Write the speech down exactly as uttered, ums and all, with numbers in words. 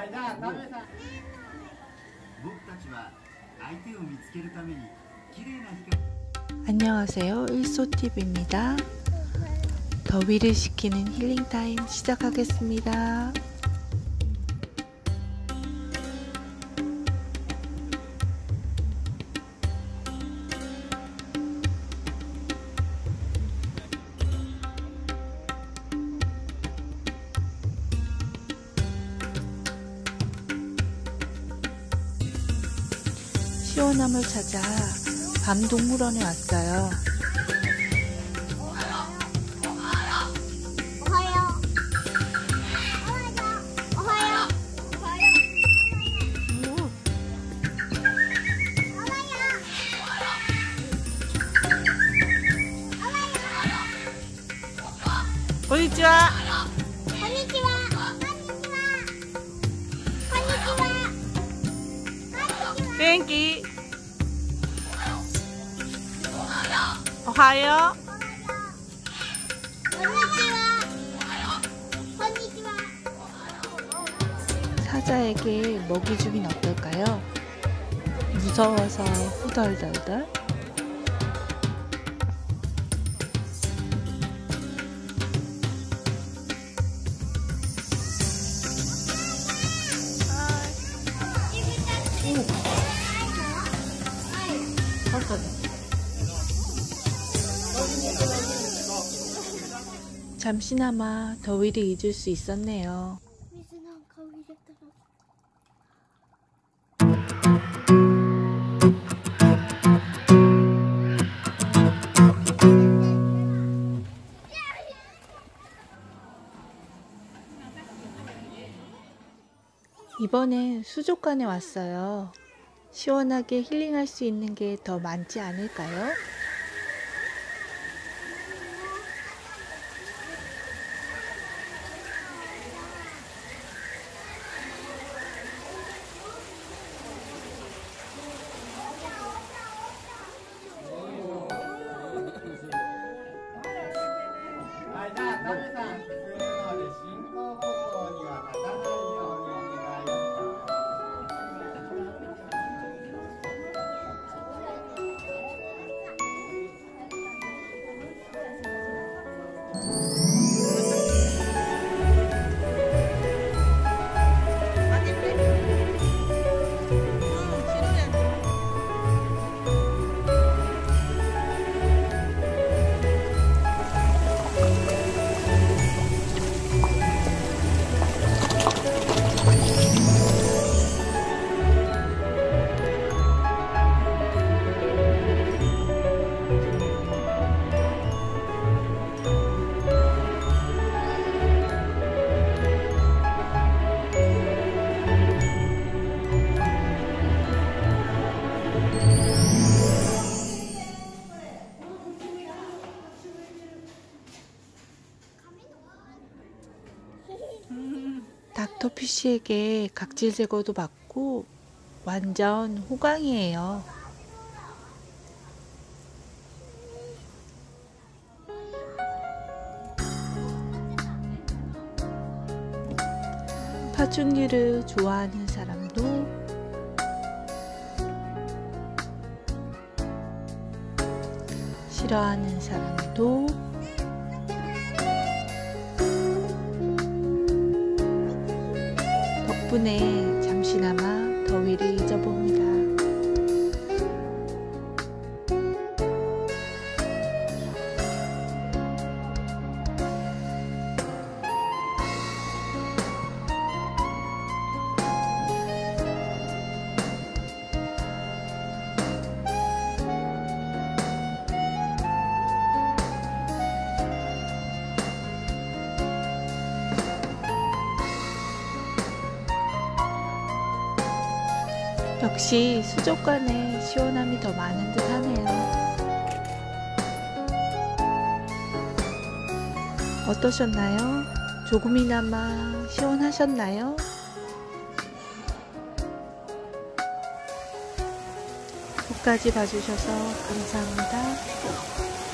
안녕하세요, 일소티비입니다. 더위를 식히는 힐링타임 시작하겠습니다. 시원함을 찾아 밤동물원에 왔어요. konnichiwa. Genki? 오하요. 사자에게 먹이 주긴 어떨까요? 무서워서 후덜덜덜. 잠시나마 더위를 잊을 수 있었네요. 이번엔 수족관에 왔어요. 시원하게 힐링할 수 있는 게 더 많지 않을까요? 닥터피쉬에게 각질 제거도 받고 완전 호강이에요. 파충류를 좋아하는 사람도 싫어하는 사람도 덕분에 잠시나마 더위를 잊어봅니다. 역시 수족관에 시원함이 더 많은 듯 하네요. 어떠셨나요? 조금이나마 시원하셨나요? 끝까지 봐주셔서 감사합니다.